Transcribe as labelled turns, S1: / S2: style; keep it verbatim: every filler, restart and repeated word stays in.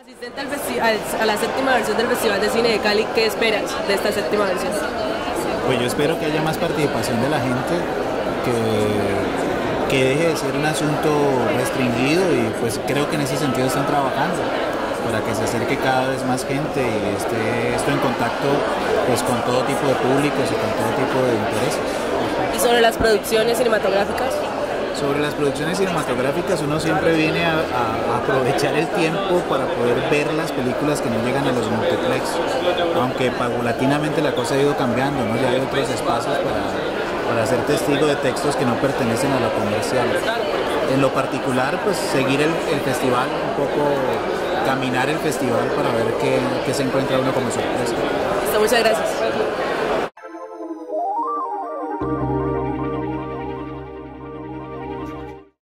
S1: Asistente al festi- al- a la séptima versión del Festival de Cine de Cali, ¿qué esperas de esta séptima versión?
S2: Pues yo espero que haya más participación de la gente, que, que deje de ser un asunto restringido, y pues creo que en ese sentido están trabajando para que se acerque cada vez más gente y esté esto en contacto pues con todo tipo de públicos y con todo tipo de intereses.
S1: ¿Y sobre las producciones cinematográficas?
S2: Sobre las producciones cinematográficas, uno siempre viene a, a aprovechar el tiempo para poder ver las películas que no llegan a los multiplex, aunque paulatinamente la cosa ha ido cambiando, ¿no? Ya hay otros espacios para, para ser testigo de textos que no pertenecen a lo comercial. En lo particular, pues seguir el, el festival, un poco caminar el festival para ver qué, qué se encuentra uno como sorpresa.
S1: Muchas gracias.